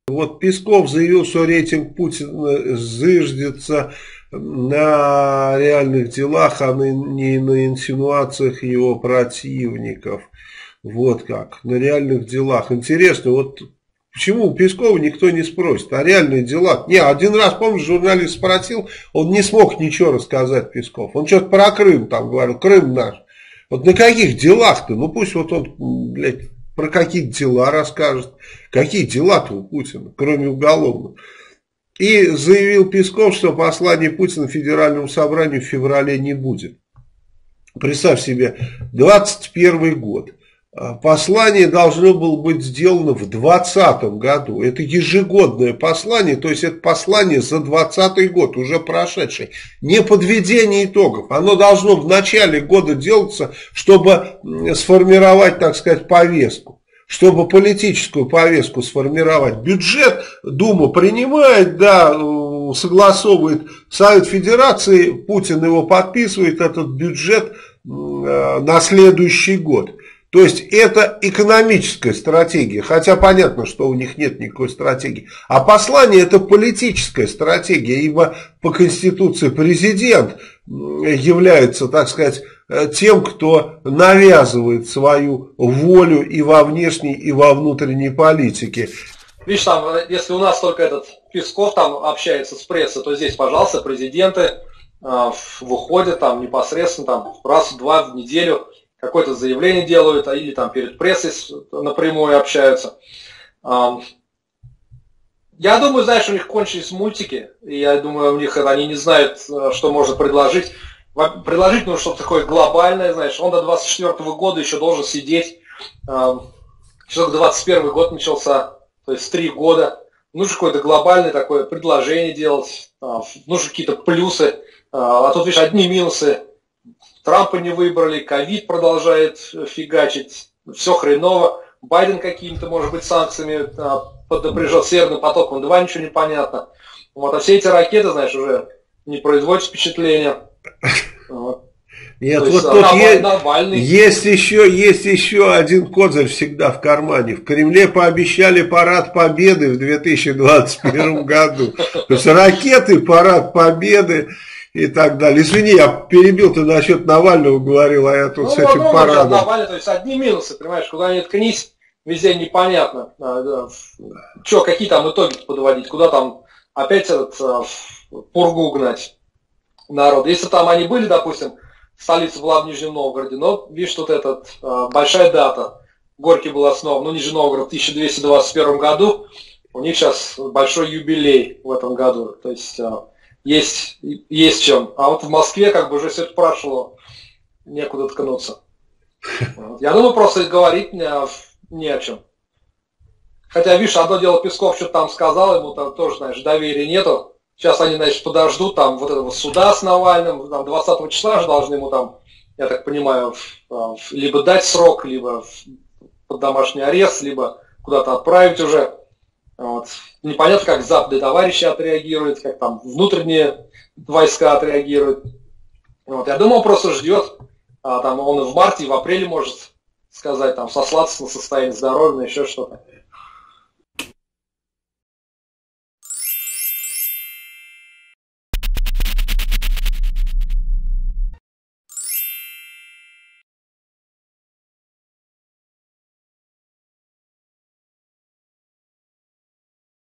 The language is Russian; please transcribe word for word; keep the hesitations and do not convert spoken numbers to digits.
Вот Песков заявил, что рейтинг Путина зыждется на реальных делах, а не на инсинуациях его противников. Вот как, на реальных делах. Интересно, вот почему у Пескова никто не спросит о реальных делах? Не, один раз, помнишь, журналист спросил, он не смог ничего рассказать, Песков. Он что-то про Крым там говорил, Крым наш. Вот на каких делах-то? Ну пусть вот он, блядь, про какие дела расскажет. Какие дела-то у Путина, кроме уголовных. И заявил Песков, что послание Путина Федеральному собранию в феврале не будет. Представь себе, двадцать первый год. Послание должно было быть сделано в двадцатом году. Это ежегодное послание, то есть это послание за двадцатый год, уже прошедший. Не подведение итогов. Оно должно в начале года делаться, чтобы сформировать, так сказать, повестку. Чтобы политическую повестку сформировать. Бюджет Дума принимает, да, согласовывает Совет Федерации, Путин его подписывает, этот бюджет на следующий год. То есть это экономическая стратегия, хотя понятно, что у них нет никакой стратегии. А послание это политическая стратегия, ибо по Конституции президент является, так сказать, тем, кто навязывает свою волю и во внешней, и во внутренней политике. Видишь, там, если у нас только этот Песков там общается с прессой, то здесь, пожалуйста, президенты э, выходят там непосредственно там раз-два в неделю, какое-то заявление делают, или там перед прессой напрямую общаются. Я думаю, знаешь, у них кончились мультики, и я думаю, у них они не знают, что можно предложить. Предложить нужно что-то такое глобальное, знаешь, он до двадцать четвёртого года еще должен сидеть, еще двадцать первый год начался, то есть три года. Нужно какое-то глобальное такое предложение делать, нужны какие-то плюсы, а тут, видишь, одни минусы. Трампа не выбрали, ковид продолжает фигачить, все хреново. Байден какими-то, может быть, санкциями поднапряжен, Северным потоком два, ничего не понятно. Вот, а все эти ракеты, знаешь, уже не производят впечатления. Вот. Нет, вот есть, тут есть, есть, еще, есть еще один козырь всегда в кармане. В Кремле пообещали парад победы в две тысячи двадцать первом году. То есть ракеты, парад победы и так далее. Извини, я перебил, ты насчет Навального говорил, а я тут ну, с этим парадом. Навальный, то есть одни минусы, понимаешь, куда ни ткнись, везде непонятно. Че, какие там итоги подводить, куда там опять этот пургу гнать народ. Если там они были, допустим, столица была в Нижнем Новгороде, но видишь, тут этот большая дата. Горький был основан, ну Нижний Новгород в тысяча двести двадцать первом году, у них сейчас большой юбилей в этом году. То есть Есть, есть чем. А вот в Москве как бы уже все это прошло. Некуда ткнуться. Я думаю, просто говорить не, не о чем. Хотя, видишь, одно дело Песков что-то там сказал, ему там тоже, знаешь, доверия нету. Сейчас они, значит, подождут там вот этого суда с Навальным. Там двадцатого числа же должны ему там, я так понимаю, либо дать срок, либо под домашний арест, либо куда-то отправить уже. Вот. Непонятно, как западные товарищи отреагируют, как там внутренние войска отреагируют. Вот. Я думаю, он просто ждет. А, там он и в марте, и в апреле может сказать, там, сослаться на состояние здоровья, на еще что-то.